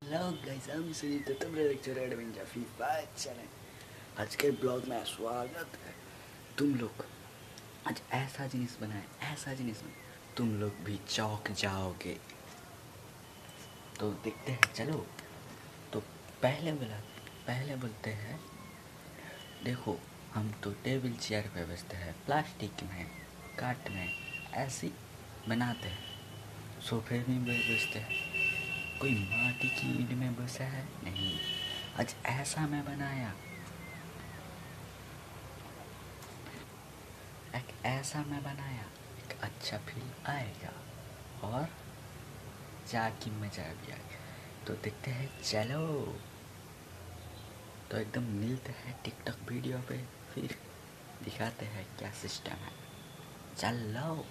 Hello guys, हम सुनील तो तुम लेक्चर एडवेंचर फीफा चैनल। आज के ब्लॉग में स्वागत है। तुम लोग आज ऐसा जिनिस बनाए, तुम लोग भी चौंक जाओगे। तो देखते हैं, चलो। तो पहले बोलते हैं, देखो हम तो टेबल चेयर पे बसते हैं, प्लास्टिक में काट में ऐसे बनाते हैं। सोफे में बसते हैं, कोई माटी की ईंट में बसा है नहीं। आज ऐसा मैं बनाया, एक अच्छा फील आएगा और जाके मजा भी आएगा। तो देखते हैं, चलो। तो एकदम मिलते हैं टिकटॉक वीडियो पे, फिर दिखाते हैं क्या सिस्टम है। चलो।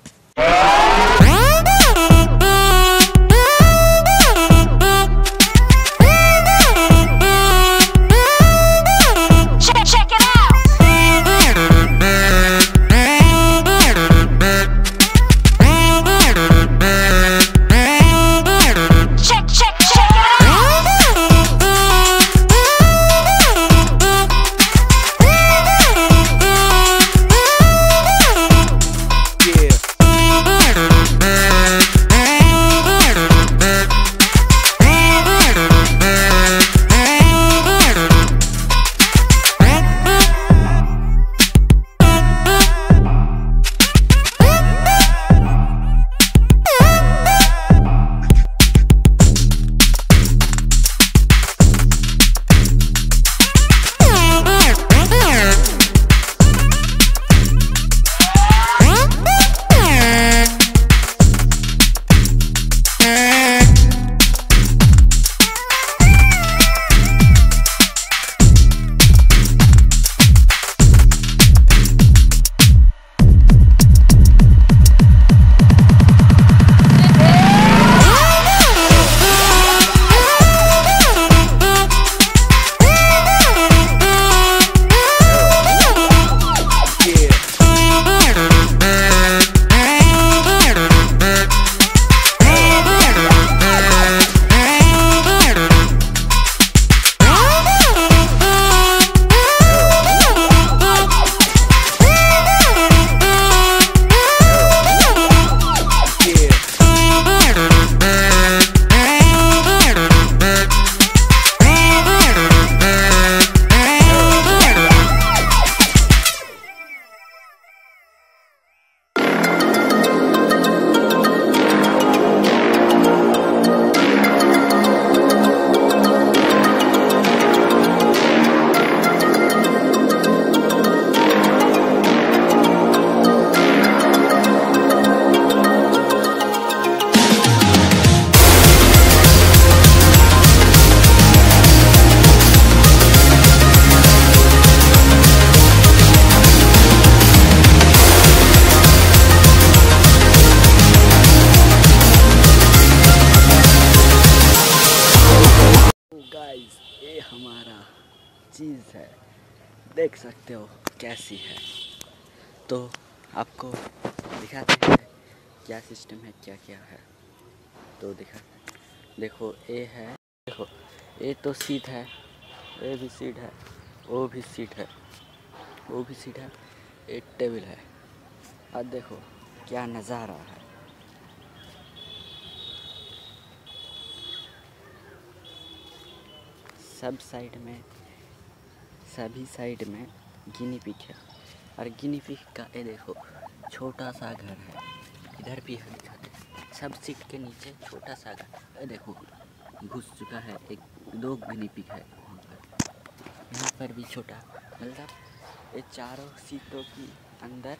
गाइस, ये हमारा चीज़ है, देख सकते हो कैसी है। तो आपको दिखाते हैं क्या सिस्टम है, क्या क्या है। तो देखो ये है, देखो ये तो सीट है, ये भी सीट है, वो भी सीट है, ये टेबल है। अब देखो क्या नज़ारा है। सभी साइड में गिनी पिग है, और गिनी पिग का ये देखो छोटा सा घर है। इधर भी है, दिखाते सब सीट के नीचे छोटा सा घर। ये देखो घुस चुका है, दो गिनी पिग है वहाँ पर। यहाँ पर भी छोटा, मतलब ये चारों सीटों की अंदर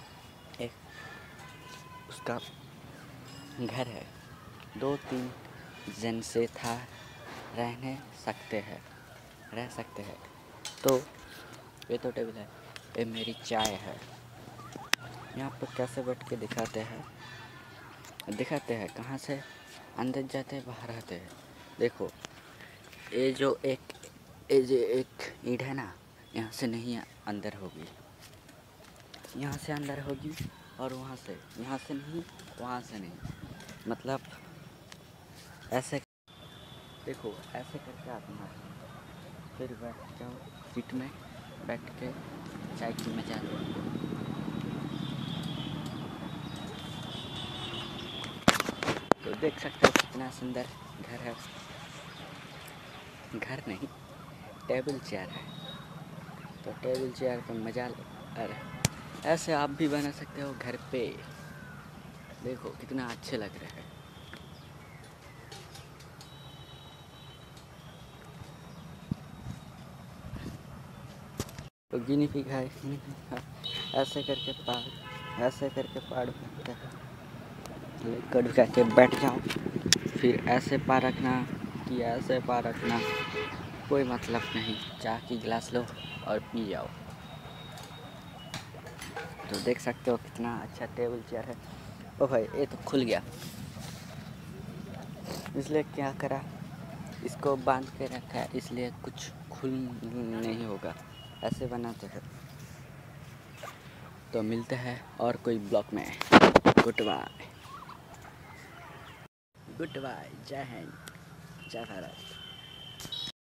एक उसका घर है। 2-3 जन से था रह सकते हैं। तो ये तो टेबल है, ये मेरी चाय है। यहाँ पर कैसे बैठ के दिखाते हैं कहाँ से अंदर जाते हैं, बाहर आते हैं। देखो ये जो एक ईंट है ना, यहाँ से नहीं अंदर होगी, यहाँ से अंदर होगी, और यहाँ से नहीं, वहाँ से नहीं, मतलब ऐसे देखो ऐसे करके आप मारो, फिर बैठ जाओ सीट में, बैठ के चाय की मजा लो। तो देख सकते हो कितना सुंदर घर है। घर नहीं, टेबल चेयर है। तो टेबल चेयर पे मजा लो। अरे ऐसे आप भी बना सकते हो घर पे। देखो कितना अच्छे लग रहे हैं। तो गिनी पिग है, ऐसे करके पार बनता है। लेकर जाके बैठ जाओ, फिर ऐसे पार रखना कि ऐसे पार रखना, कोई मतलब नहीं। चाय की गिलास लो और पी जाओ। तो देख सकते हो कितना अच्छा टेबल चेयर है। ओ भाई ये तो खुल गया, इसलिए क्या करा, इसको बांध के रखा है, इसलिए कुछ खुल नहीं होगा। ऐसे बनाते हैं। तो मिलते हैं और कोई ब्लॉग में। Good bye. Good bye. जय हिंद, जय भारत।